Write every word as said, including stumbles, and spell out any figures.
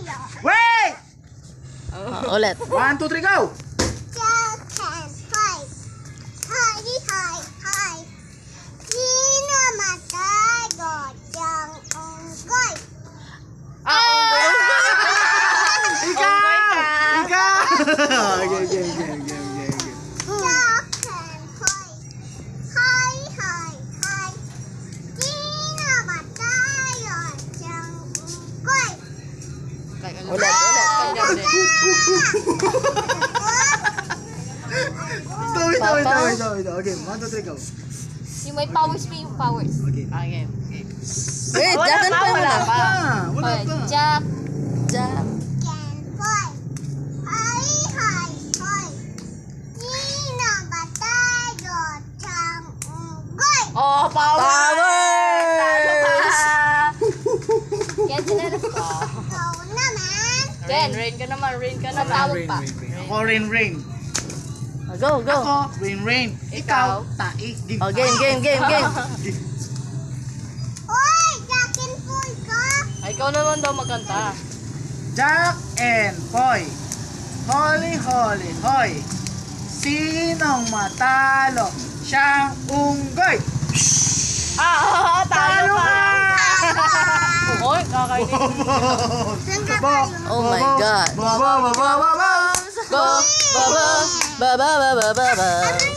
Wait! Oh, ulit. One, two, three, go! Jack and Poy. Hi, hi, hi. Sino matagot yung unggoy? Ikaw! Ikaw! Okay, okay, okay, okay, okay. Jack and Poy. Hi, hi, hi. Sino matagot yung unggoy? Ulit, ulit. Ito, ito, ito, ito, ito. Okay, one, two, three, go. Yung may powers pa yung powers. Okay. Okay. Wait, dagan pa wala muna. pa. Wala Okay, pa. Jack. Jack. And Poy. Hi, hi, hi. Sino matagot yung unggoy? Oh, powers! Powers! Yan, sinalas ko. Ikaw naman. Ken, rain ka naman, rain ka naman. Tawag Rain, pa. rain, rain. Ako, rain, rain. Go, go. Ako, rain, rain. Ikaw, taik. Game. Oh, game, game, game, game. Uy, Jack and Poy ka. Ay, ikaw naman daw magkanta. Jack and Poy. Holy, holy, hoy. Sinong matalo? Siyang unggoy. Ah, talo Talo ka! ka! Oy, kakainin. Oh my God. Baba, baba, baba. Go, ba, ba, ba, ba, ba, ba, ba, ba.